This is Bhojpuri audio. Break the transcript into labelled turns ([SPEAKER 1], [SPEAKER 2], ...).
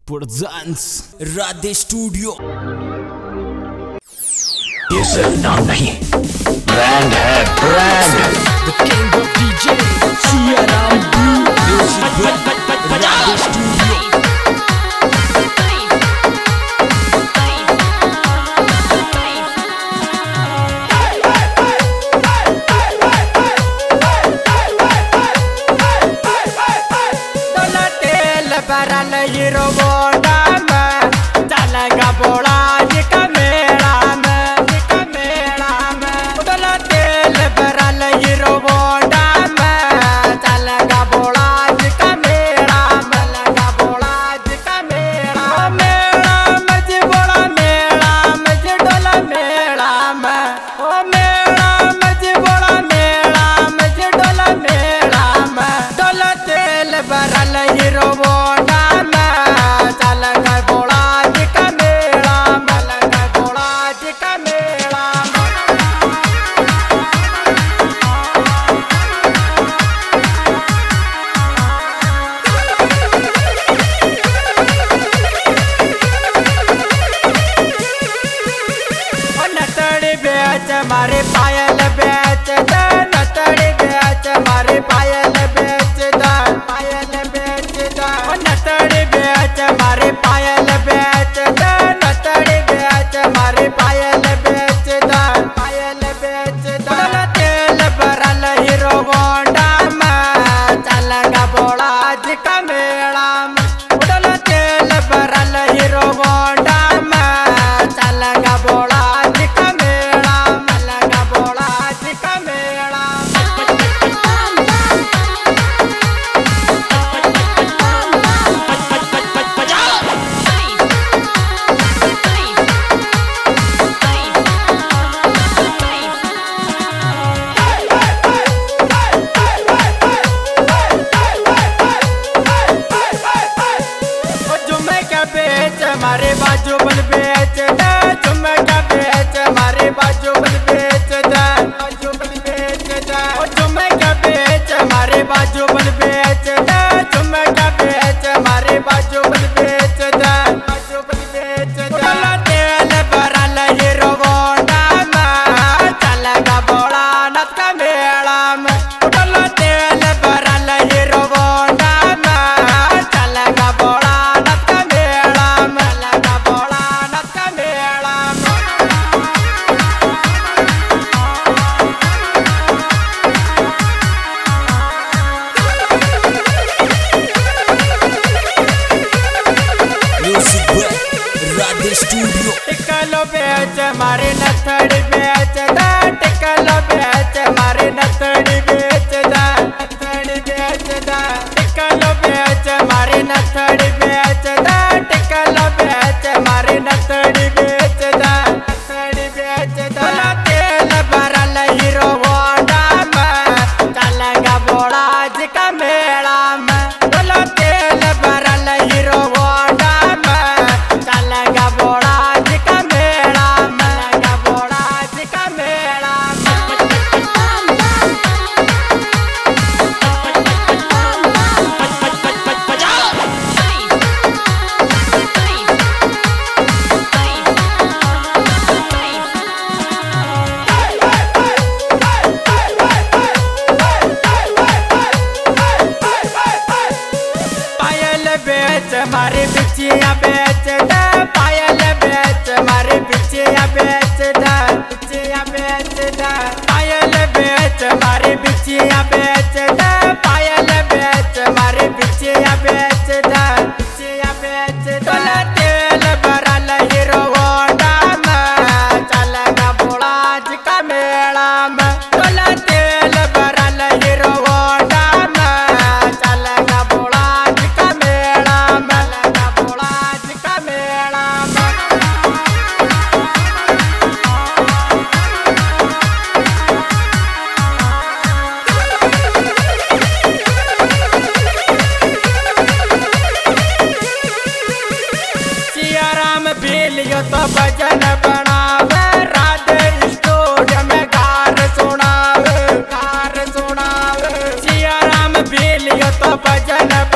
[SPEAKER 1] presents Radhe studio.
[SPEAKER 2] ये सिर्फ नाम नहीं, ब्रांड है, brand.
[SPEAKER 1] The king of DJ Siyaram music Radhe studio.
[SPEAKER 3] बरल हीरो बोडा में चलेगा बोला जी का मेला में उधला तेल बरल हीरो बोडा में चलेगा बोला जी का मेला में लगा बोला जी का मेला में जी बोला मेला में जी डोला मेला में ओ मेला में जी बोला मेला में जी डोला मेला में डोला तेल बरल हीरो मारे पायल बेच दे नतड़ी बेच मारे पायल बेच दे नतड़ी बेच मारे पायल बेच दे नतड़ी बेच मारे पायल बेच दे तेल बरल हीरो होंडा में चलेगा बोला जी का मेला में उड़ला तेल बरल हीरो होंडा में चलेगा बोला मारे बाजू बन बेच दे चुम्मे का बेच मारे बाजू बन बेच दे चुम्मे का बेच मारे बाजू बन बेच दे चुम्मे का बेच मारे बाजू बन बेच दे तेल बरल हीरो होंडा में चलेगा बोला नत का मेला में उड़ला तेल बरल हीरो होंडा में चलेगा बोला नत का मेला में
[SPEAKER 1] राधे स्टूडियो।
[SPEAKER 3] टिकलो बेच मारे नथड़ी बेच दे टिकलो बेच मारे नथड़ी बेच दे टिकलो बेच मारे नथड़ी बेच दे टिकलो बेच मारे नथड़ी बेच दे तेल बरल हीरो होंडा में चलेगा बोला जी का मेला में तेल बरल हीरो होंडा में चलेगा बोला जी का मेला में लगा बोला जी का मेला पायल बेच मारे बिछिया बेच दे पायल बेच मारे बिछिया बेच दे पायल बेच मारे बिछिया बेच दे पायल बेच मारे बिछिया बेच दे तेल बरल हीरो होंडा में चलेगा बोला जी का मेला में तेल बरल हीरो होंडा में चलेगा बोला जी का मेला में लगा बोला जी का मेला में सियाराम भीलियो तो भजन बनावे राधे स्टूडियो में गार सुनावे सियाराम भीलियो तो भजन